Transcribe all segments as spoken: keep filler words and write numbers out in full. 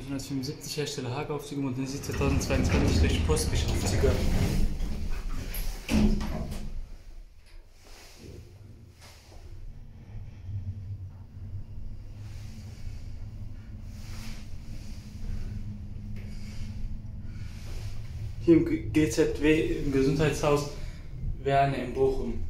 neunzehnhundertfünfundsiebzig Hersteller Hager-Aufzüge, modernisiert zweitausendzweiundzwanzig durch Postfisch-Aufzüge. Hier im G Z W, im Gesundheitshaus Werne in Bochum.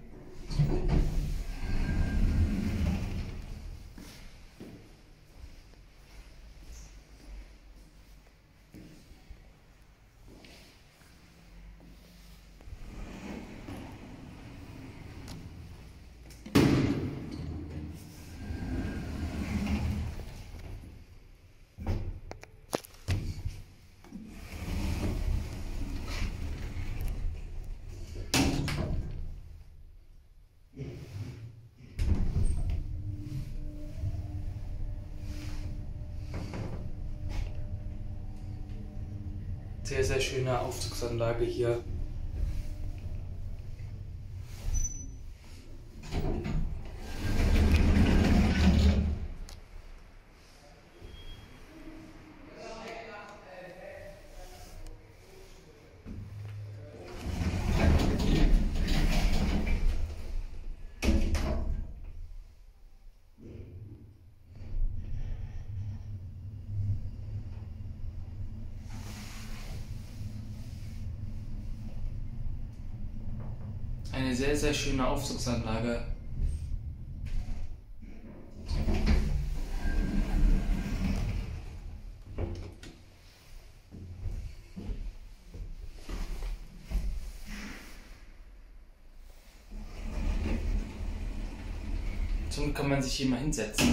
Sehr, sehr schöne Aufzugsanlage hier. Eine sehr, sehr schöne Aufzugsanlage. Somit kann man sich hier mal hinsetzen.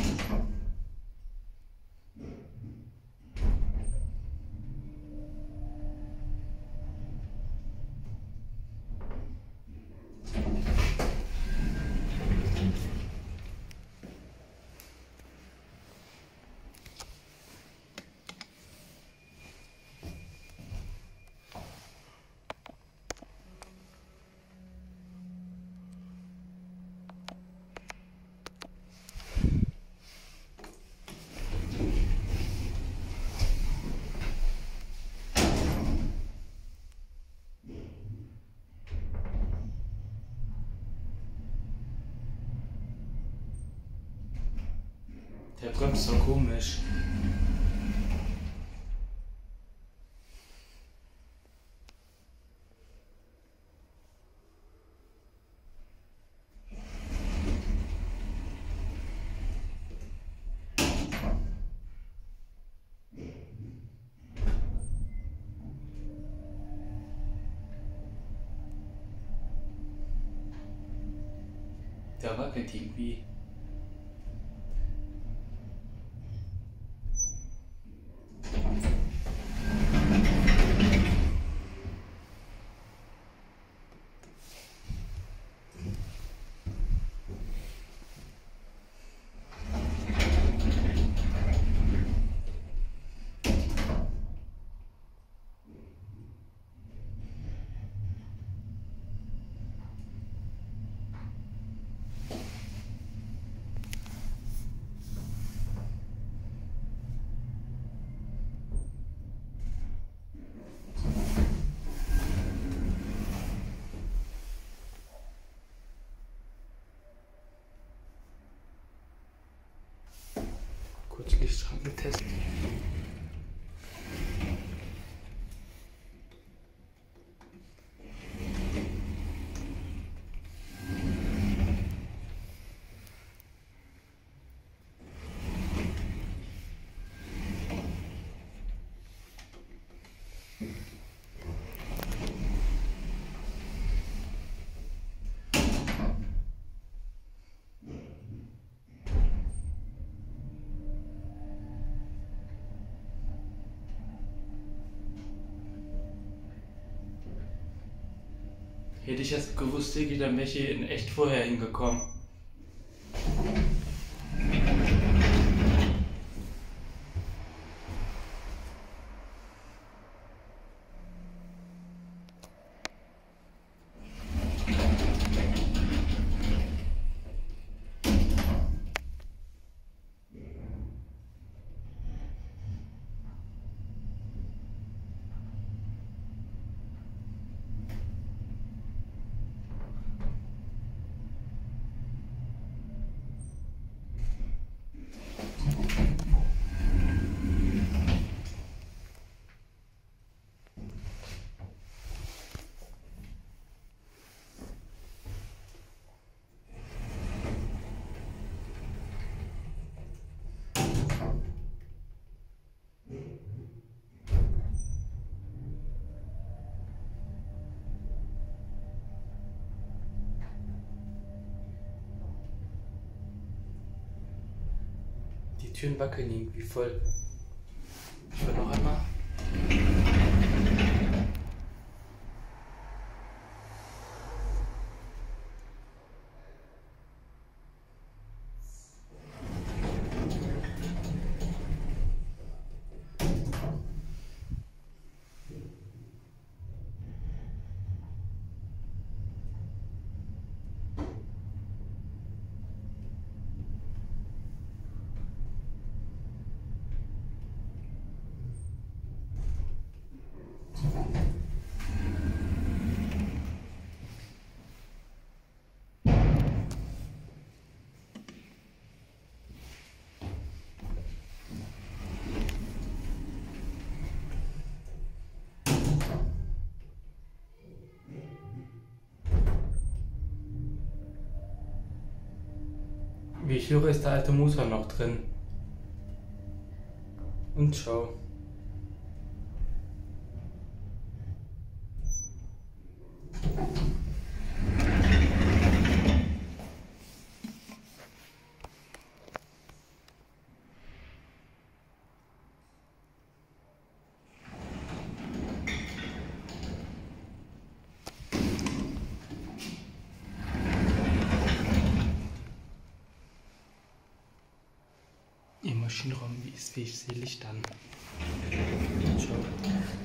Der bremst so komisch. Der wackelt irgendwie. Kurz Lichtschranken testen. Hätte ich das gewusst, Digi, dann wäre ich hier in echt vorher hingekommen. Türen wackeln irgendwie voll. Ich will noch einmal. Wie ich höre, ist der alte Motor noch drin. Und schau. Im Maschinenraum, wie ist, wie ich sehe Licht an. Schau.